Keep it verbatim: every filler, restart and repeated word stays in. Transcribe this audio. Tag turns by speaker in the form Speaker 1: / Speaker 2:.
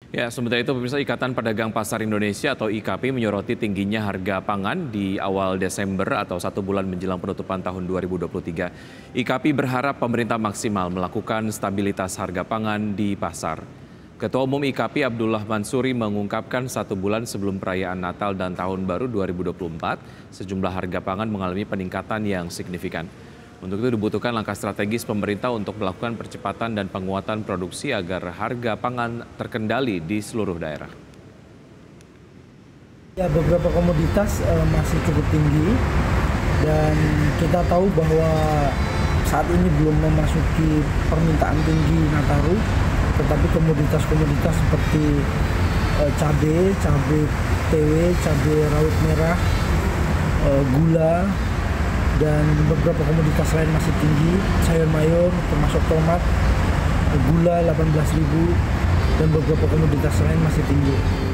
Speaker 1: Ya, sementara itu pemirsa Ikatan Pedagang Pasar Indonesia atau I K P menyoroti tingginya harga pangan di awal Desember atau satu bulan menjelang penutupan tahun dua ribu dua puluh tiga. I K P berharap pemerintah maksimal melakukan stabilitas harga pangan di pasar. Ketua Umum I K P Abdullah Mansuri mengungkapkan satu bulan sebelum perayaan Natal dan Tahun Baru dua ribu dua puluh empat, sejumlah harga pangan mengalami peningkatan yang signifikan. Untuk itu dibutuhkan langkah strategis pemerintah untuk melakukan percepatan dan penguatan produksi agar harga pangan terkendali di seluruh daerah.
Speaker 2: Ya, beberapa komoditas uh, masih cukup tinggi dan kita tahu bahwa saat ini belum memasuki permintaan tinggi Nataru, tetapi komoditas-komoditas seperti uh, cabai, cabai T W, cabai rawit merah, uh, gula, dan beberapa komoditas lain masih tinggi, sayur mayur termasuk tomat, gula delapan belas ribu, dan beberapa komoditas lain masih tinggi.